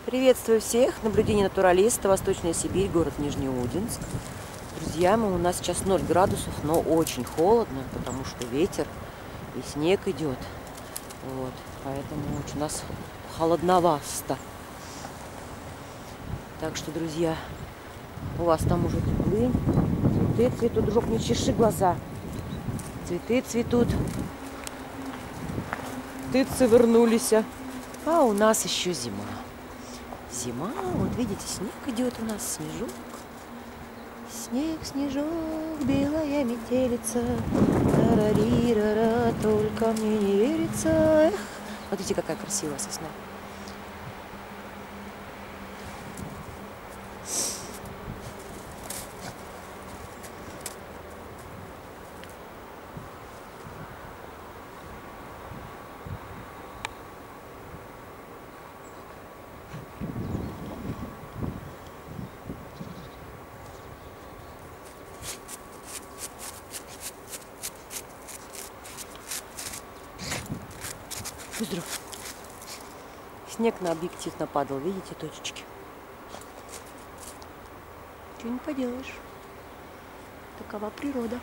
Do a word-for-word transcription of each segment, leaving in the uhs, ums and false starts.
Приветствую всех! Наблюдение натуралиста, Восточная Сибирь, город Нижнеудинск. Друзья мои, у нас сейчас ноль градусов, но очень холодно, потому что ветер и снег идет. Вот, поэтому очень у нас холодновасто. Так что, друзья, у вас там уже цветы, цветы цветут, дружок, не чеши глаза. Цветы цветут, птицы вернулись, а у нас еще зима. Зима, вот видите, снег идет у нас, снежок. Снег, снежок, белая метелица. Тарарирара, только мне не верится. Эх, смотрите, какая красивая сосна. Здоров. Снег на объектив нападал, видите, точечки. Чего не поделаешь. Такова природа.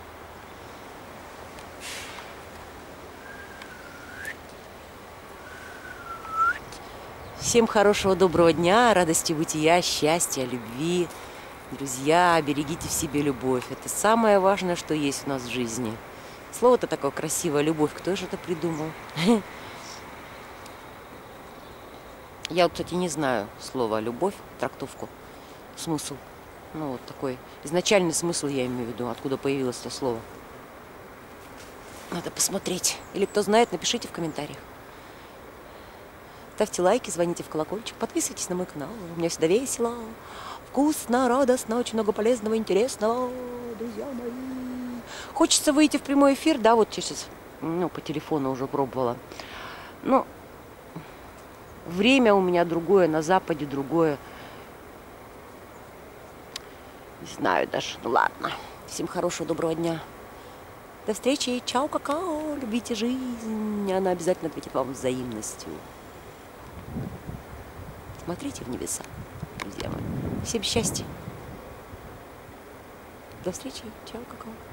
Всем хорошего, доброго дня, радости бытия, счастья, любви. Друзья, берегите в себе любовь. Это самое важное, что есть у нас в жизни. Слово-то такое красивое, любовь. Кто же это придумал? Я вот, кстати, не знаю слова любовь, трактовку, смысл. Ну, вот такой изначальный смысл я имею в виду, откуда появилось это слово. Надо посмотреть. Или кто знает, напишите в комментариях. Ставьте лайки, звоните в колокольчик, подписывайтесь на мой канал. У меня всегда весело, вкусно, радостно, очень много полезного, интересного, друзья мои. Хочется выйти в прямой эфир, да, вот сейчас, ну, по телефону уже пробовала. Ну, время у меня другое, на Западе другое. Не знаю даже, ну ладно. Всем хорошего, доброго дня. До встречи, чао, какао, любите жизнь, она обязательно ответит вам взаимностью. Смотрите в небеса, друзья мои. Всем счастья. До встречи, чао, какао.